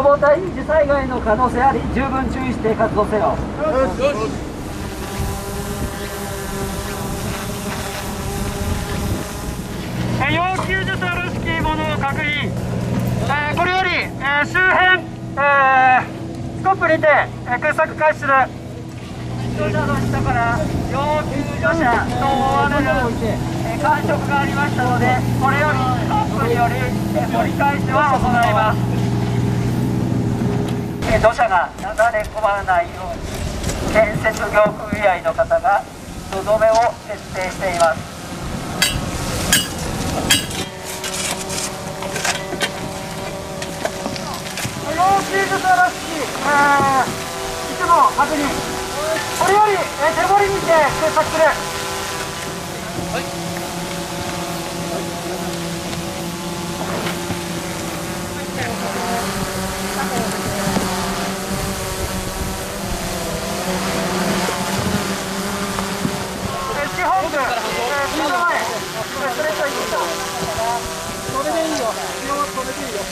消防隊二次災害の可能性あり、十分注意して活動せよ。要救助者らしきものを確認。これより、周辺、スコップにて、掘削開始する。土砂の下から要救助者と思われる感触がありましたので、これよりスコップにより掘り返しを行います。土砂が流れ込まないように建設業組合の方が土留めを徹底しています。要救助者らしき、いつも確認。これより手掘りにて掘削する。基本部、目の前、それといいと。それでいいよ。それでいいよ。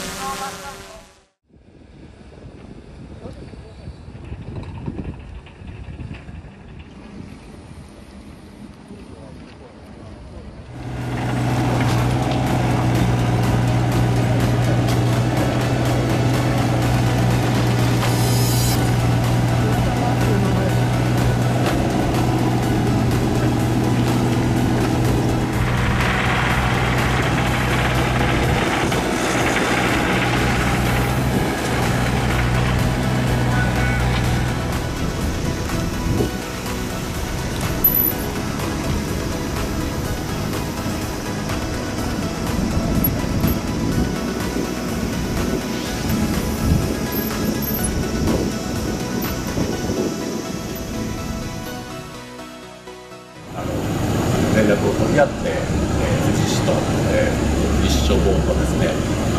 連絡を取り合って、富士市と、西消防とですね、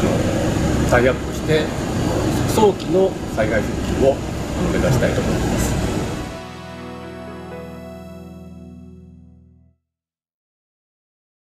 タイアップして早期の災害復旧を目指したいと思います。